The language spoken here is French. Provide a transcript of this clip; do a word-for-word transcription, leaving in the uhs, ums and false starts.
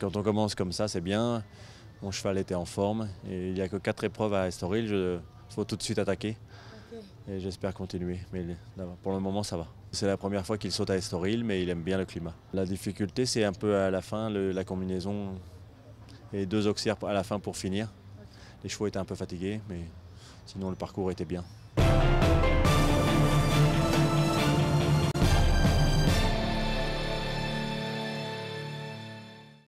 Quand on commence comme ça, c'est bien. Mon cheval était en forme et il n'y a que quatre épreuves à Estoril. Il faut tout de suite attaquer et j'espère continuer. Mais pour le moment, ça va. C'est la première fois qu'il saute à Estoril, mais il aime bien le climat. La difficulté, c'est un peu à la fin, le, la combinaison et deux auxiliaires à la fin pour finir. Les chevaux étaient un peu fatigués, mais sinon le parcours était bien.